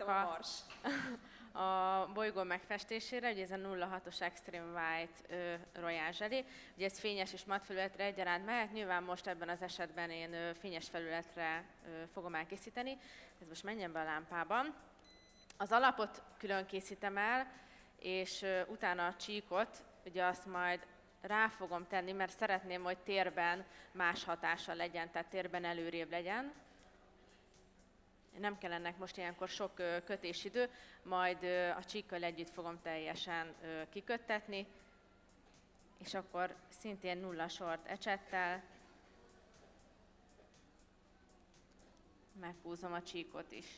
a bolygó megfestésére, ugye ez a 06-os Extreme White rojázselé. Ugye ez fényes és matt felületre egyaránt mehet, nyilván most ebben az esetben én fényes felületre fogom elkészíteni. Ez most menjen be a lámpában. Az alapot külön készítem el, és utána a csíkot, ugye azt majd rá fogom tenni, mert szeretném, hogy térben más hatása legyen, tehát térben előrébb legyen. Nem kell ennek most ilyenkor sok kötésidő, majd a csíkkal együtt fogom teljesen kiköttetni, és akkor szintén 0 sort ecsettel meghúzom a csíkot is.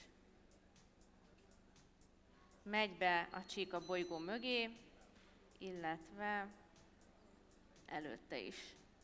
Megy be a csík a bolygó mögé, illetve előtte is.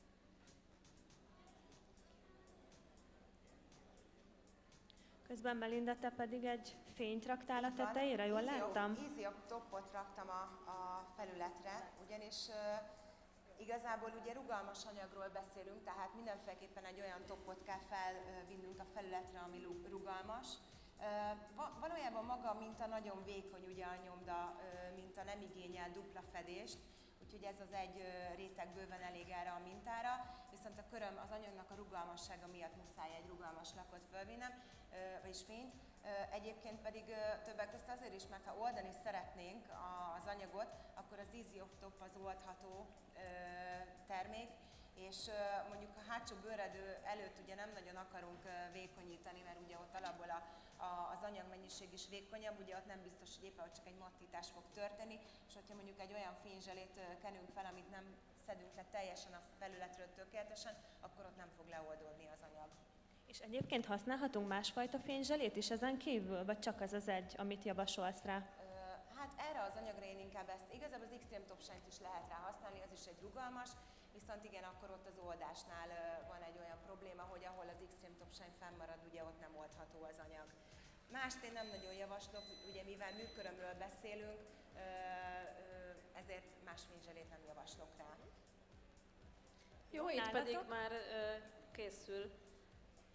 Közben Melinda, te pedig egy fényt raktál a tetejére, jól láttam? Easy topot raktam a felületre, ugyanis igazából ugye rugalmas anyagról beszélünk, tehát mindenféleképpen egy olyan topot kell felvinnünk a felületre, ami rugalmas. Valójában maga a minta nagyon vékony, ugye a nyomda minta nem igényel dupla fedést, úgyhogy ez az egy réteg bőven elég erre a mintára, viszont a köröm az anyagnak a rugalmassága miatt muszáj egy rugalmas lakot fölvinnem, vagyis fényt. Egyébként pedig többek között azért is, mert ha oldani szeretnénk az anyagot, akkor az Easy Off Top az oldható termék, és mondjuk a hátsó bőredő előtt ugye nem nagyon akarunk vékonyítani, mert ugye ott alapból az anyagmennyiség is vékonyabb, ugye ott nem biztos, hogy éppen csak egy mattítás fog történni, és hogyha mondjuk egy olyan fényzselét kenünk fel, amit nem szedünk le teljesen a felületről tökéletesen, akkor ott nem fog leoldódni az anyag. És egyébként használhatunk másfajta fényzselét is ezen kívül, vagy csak az az egy, amit javasolsz rá? Hát erre az anyagra én inkább ezt, igazából az Extreme Top Shine-t is lehet rá használni, az is egy rugalmas, viszont igen, akkor ott az oldásnál van egy olyan probléma, hogy ahol az Extreme Top Shine fennmarad, ugye ott nem oldható az anyag. Mást én nem nagyon javaslok, ugye mivel műkörömről beszélünk, ezért más fényzselét nem javaslok rá. Jó, itt pedig már készül.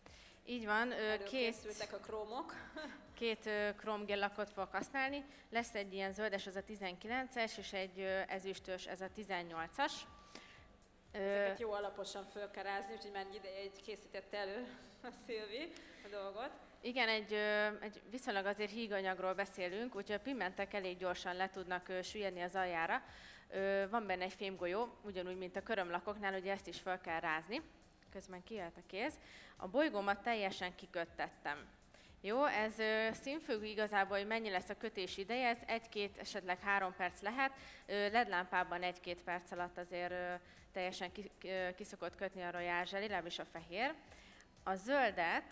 Így van. Előkészültek a krómok. Két króm-géllakot fogok használni. Lesz egy ilyen zöldes, ez a 19-es, és egy ezüstös, ez a 18-as. Ezeket jó alaposan föl kell rázni, úgyhogy már egy ideje készítette elő a Szilvi a dolgot. Igen, egy viszonylag azért híganyagról beszélünk, úgyhogy a pigmentek elég gyorsan le tudnak süllyedni az aljára. Van benne egy fémgolyó, ugyanúgy, mint a körömlakoknál, ugye ezt is fel kell rázni. Közben kijöhet a kéz. A bolygómat teljesen kiköttettem. Jó, ez színfüggő igazából, hogy mennyi lesz a kötés ideje, ez 1-2, esetleg 3 perc lehet. LED lámpában 1-2 perc alatt azért teljesen ki szokott kötni a Royal Jelly, legalábbis a fehér. A zöldet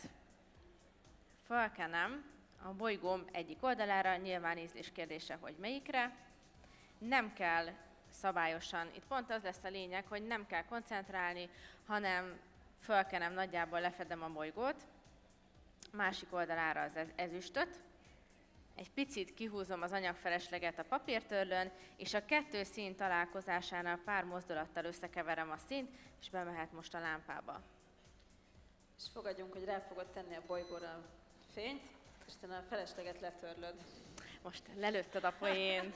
felkenem a bolygóm egyik oldalára, nyilván ízlés kérdése, hogy melyikre. Nem kell szabályosan, itt pont az lesz a lényeg, hogy nem kell koncentrálni, hanem felkenem, nagyjából lefedem a bolygót. Másik oldalára az ezüstöt. Egy picit kihúzom az anyagfelesleget a papírtörlőn, és a 2 szín találkozásánál pár mozdulattal összekeverem a színt, és bemehet most a lámpába. És fogadjunk, hogy rá fogod tenni a bolygóra a fényt, és te a felesleget letörlöd. Most lelőtted a poént.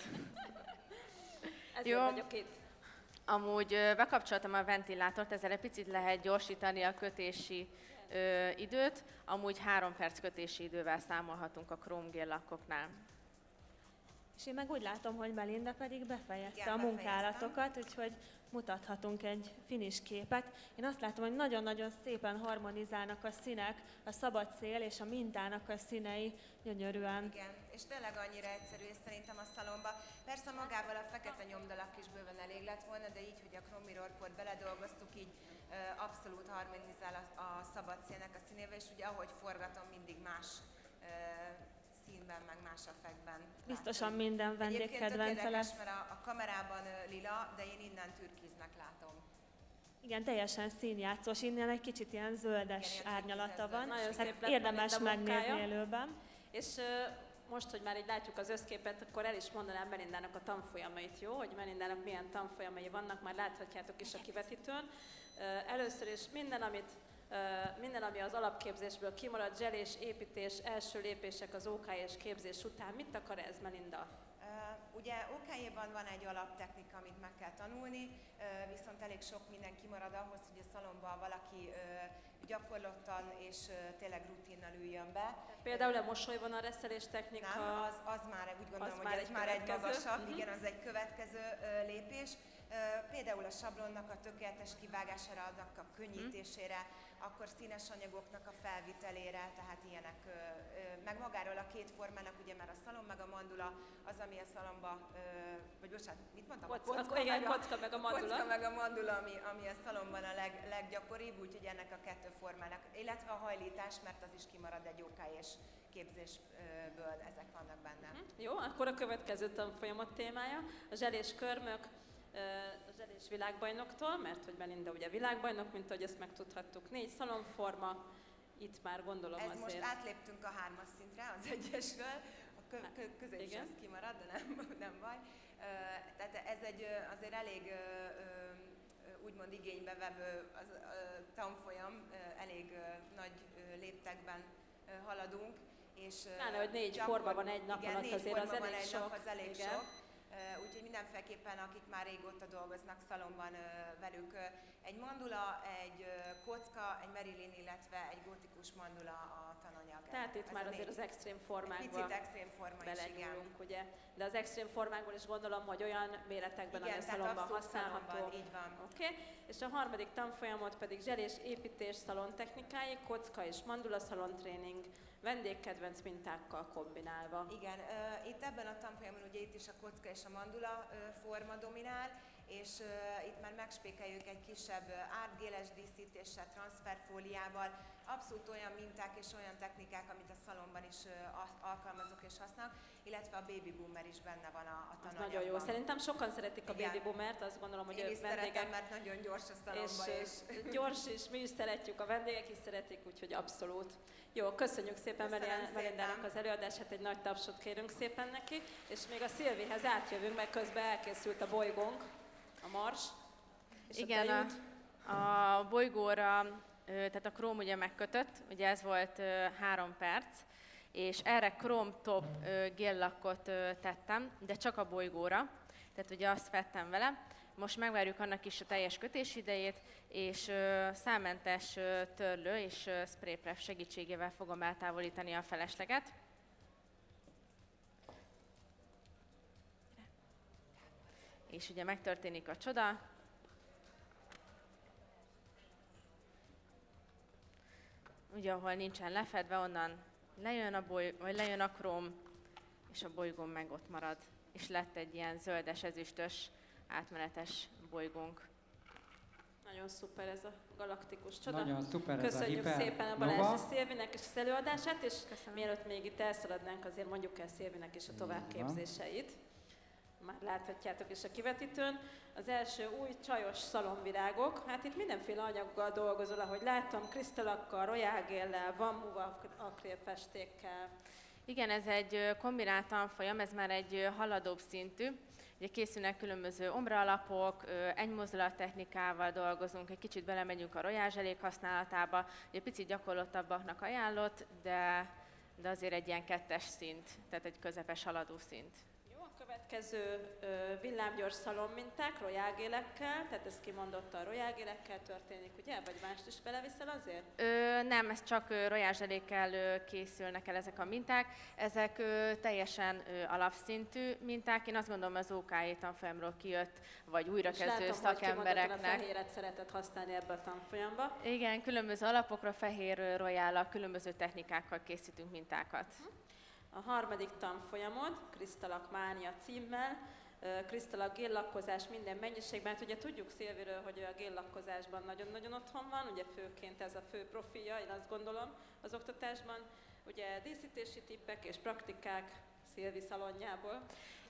Ezért vagyok itt. Amúgy bekapcsoltam a ventilátort, ezzel egy picit lehet gyorsítani a kötési időt. Amúgy 3 perc kötési idővel számolhatunk a króm-géllakoknál. És én meg úgy látom, hogy Melinda pedig befejezte a munkálatokat, úgyhogy mutathatunk egy finish képet. Én azt látom, hogy nagyon-nagyon szépen harmonizálnak a színek, a szabad szél és a mintának a színei gyönyörűen. Igen, és tényleg annyira egyszerű, és szerintem a szalomba. Persze magával a fekete nyomdalak is bőven elég lett volna, de így, hogy a Chrome Mirror Port beledolgoztuk, így abszolút harmonizál a szabad szélnek a színével, és ugye ahogy forgatom, mindig más színben, meg más effektben. Biztosan minden vendég kedvence lesz. Mert a kamerában lila, de én innen türkiznek látom. Igen, teljesen színjátszós, innen egy kicsit ilyen zöldes árnyalata van. Nagyon szép lett érdemes megnézni élőben. És most, hogy már így látjuk az összképet, akkor el is mondanám Melindának a tanfolyamait, jó? Hogy Melindának milyen tanfolyamai vannak, már láthatjátok is a kivetítőn. Először is minden, ami az alapképzésből kimarad, zselés, építés, első lépések az OK-s képzés után. Mit akar ez, Melinda? Ugye OK-ban van egy alaptechnika, amit meg kell tanulni, viszont elég sok minden kimarad ahhoz, hogy a szalomban valaki gyakorlottan és tényleg rutinnal üljön be. Például a mosolyvonal reszelés technika? Nem, az már úgy gondolom, hogy ez már egy magasabb, igen, az egy következő lépés. Például a sablonnak a tökéletes kivágására, annak a könnyítésére, akkor színes anyagoknak a felvitelére, tehát ilyenek, meg magáról a 2 formának, ugye már a szalom meg a mandula, az, ami a szalomba, vagy bocsánat, mit mondtam? Kocka meg a mandula. Kocka meg a mandula, ami a szalomban a leggyakoribb, úgyhogy ennek a 2 formának, illetve a hajlítás, mert az is kimarad egy OK-s képzésből, ezek vannak benne. Jó, akkor a következő tanfolyamot témája, a zselés körmök, a zselés világbajnoktól, mert hogy Melinda ugye világbajnok, mint ahogy ezt megtudhattuk, 4 szalonforma, itt már gondolom ez azért. Most átléptünk a 3-as szintre, az 1-esről, a középső az kimarad, de nem baj. Tehát ez egy azért elég úgymond igénybe vevő tanfolyam, elég nagy léptekben haladunk. Pláne, hogy 4 forma van egy nap alatt, azért az elég sok. Úgyhogy mindenféleképpen, akik már régóta dolgoznak szalomban velük, egy mandula, egy kocka, egy Marilyn, illetve egy gótikus mandula a tananyag. Tehát itt már azért az extrém formákban picit extrém forma belegyúlunk, ugye? De az extrém formákból is gondolom, hogy olyan méretekben, ami a szalomban használható. Így van. Oké. És a harmadik tanfolyamot pedig zselés, építés, szalontechnikái, kocka és mandula szalontréning, vendégkedvenc mintákkal kombinálva. Igen, itt ebben a tanfolyamon ugye itt is a kocka és a mandula forma dominál, és itt már megspékeljük egy kisebb ártgéles díszítéssel, transferfóliával, abszolút olyan minták és olyan technikák, amit a szalomban is alkalmazok és használok, illetve a baby boomer is benne van a tananyagban. Nagyon jó. Szerintem sokan szeretik a baby boomert, azt gondolom, hogy ők vendégek. Szeretem, mert nagyon gyors a szalomba. És gyors, és mi is szeretjük, a vendégek is szeretik, úgyhogy abszolút. Jó, köszönjük szépen Melindának az előadását, egy nagy tapsot kérünk szépen neki, és még a Szilvihez átjövünk, mert közben elkészült a bolygónk, a Mars. És igen, a bolygóra tehát a króm ugye megkötött, ugye ez volt 3 perc, és erre Chrome Top géllakkot tettem, de csak a bolygóra, tehát ugye azt fettem vele. Most megvárjuk annak is a teljes kötésidejét, és számmentes törlő és spray prep segítségével fogom eltávolítani a felesleget. És ugye megtörténik a csoda. Ugye, ahol nincsen lefedve, onnan lejön a króm, és a bolygón meg ott marad. És lett egy ilyen zöldes, ezüstös, átmenetes bolygónk. Nagyon szuper ez a galaktikus csoda. Nagyon szuper. Köszönjük ez a szépen a Balázs Szilvinek is az előadását, és mielőtt még itt elszaladnánk, azért mondjuk el Szilvinek is a továbbképzéseit. Már láthatjátok is a kivetítőn. Az első új csajos szalonvirágok. Hát itt mindenféle anyaggal dolgozol, ahogy láttam, krisztalakkal, royálgéllel, bambúval, akrélfestékkel. Igen, ez egy kombinált tanfolyam, ez már egy haladóbb szintű. Ugye készülnek különböző ombraalapok, egymozdulat-technikával dolgozunk, egy kicsit belemegyünk a royázselék használatába, ugye picit gyakorlottabbaknak ajánlott, de azért egy ilyen 2-es szint, tehát egy közepes haladó szint. Következő villámgyors szalonminták royálgélekkel, tehát ez kimondottan royálgélekkel történik, ugye? Vagy mást is beleviszel azért? Nem, ez csak royázselékkel készülnek el ezek a minták. Ezek teljesen alapszintű minták. Én azt gondolom, az OK tanfolyamról kijött, vagy újrakezdő szakembereknek. Látom, hogy a fehéret szeretett használni ebbe a tanfolyamba. Igen, különböző alapokra, fehér royállal, különböző technikákkal készítünk mintákat. A harmadik tanfolyamod, Krisztalak mánia címmel, krisztalak géllakkozás minden mennyiségben. Hát ugye tudjuk Szilviről, hogy a géllakkozásban nagyon-nagyon otthon van, ugye főként ez a fő profilja, én azt gondolom az oktatásban. Ugye díszítési tippek és praktikák Szilvi szalonjából.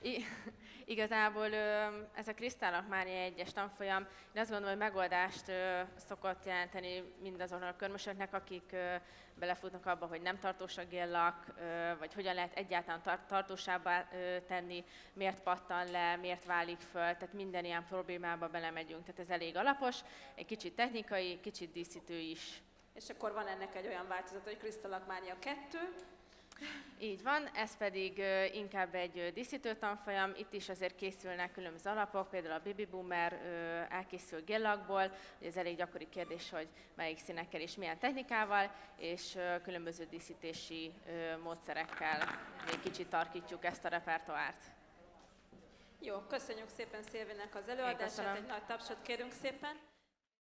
Igazából ez a Krisztálok mánia 1-es tanfolyam, én azt gondolom, hogy megoldást szokott jelenteni mindazoknak a körmösöknek, akik belefutnak abba, hogy nem tartós a géllak, vagy hogyan lehet egyáltalán tartósabbá tenni, miért pattan le, miért válik föl, tehát minden ilyen problémába belemegyünk. Tehát ez elég alapos, egy kicsit technikai, kicsit díszítő is. És akkor van ennek egy olyan változat, hogy Krisztalak mánia 2. Így van, ez pedig inkább egy díszítő tanfolyam, itt is azért készülnek különböző alapok, például a Baby Boomer elkészül géllakból, ugye ez elég gyakori kérdés, hogy melyik színekkel és milyen technikával, és különböző díszítési módszerekkel még kicsit tarkítjuk ezt a repertoárt. Jó, köszönjük szépen Szilvinek az előadását, egy nagy tapsot kérünk szépen.